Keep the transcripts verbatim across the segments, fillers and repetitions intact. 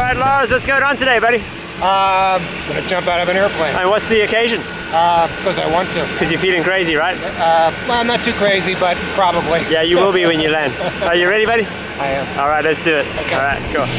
right, Lars, let's go run today, buddy. Uh, I'm gonna jump out of an airplane. And what's the occasion? Uh, because I want to. Because you're feeling crazy, right? Uh, well, not too crazy, but probably. Yeah, you will be when you land. Are you ready, buddy? I am. All right, let's do it. Okay. All right, go.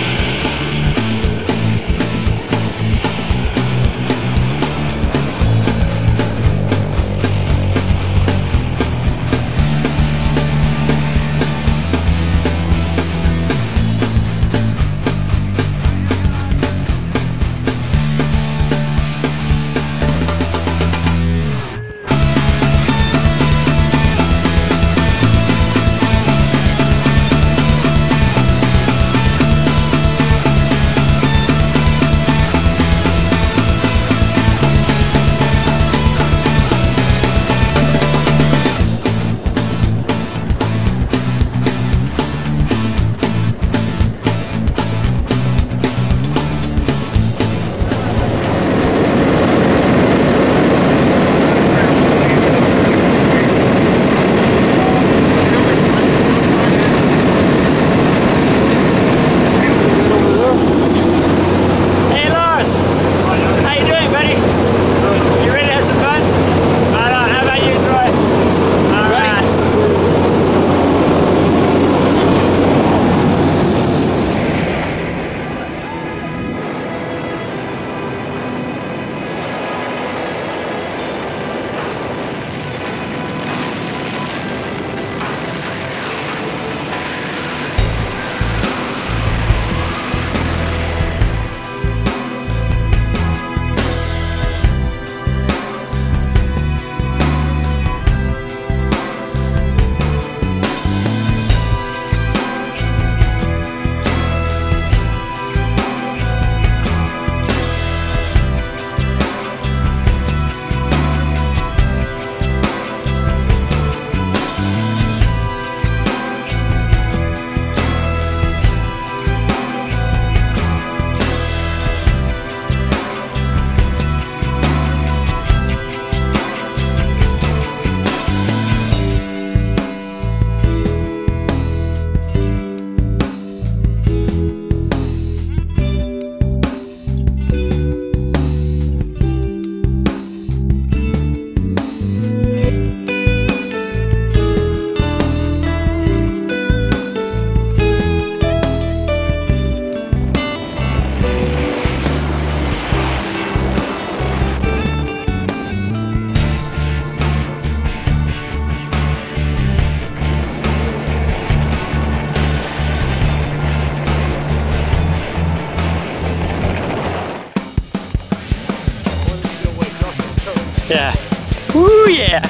Yeah. Woo, yeah.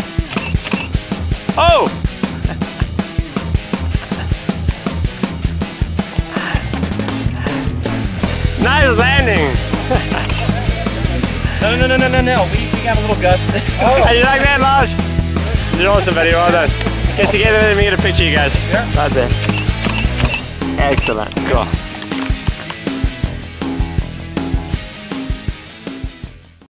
Oh! Nice landing. No, no, no, no, no, no. We, we got a little gust. Oh. Hey, you like that, Lars? You're awesome, buddy. Well done. Get together and let me get a picture, you guys. Yeah. Right there. Excellent. Cool.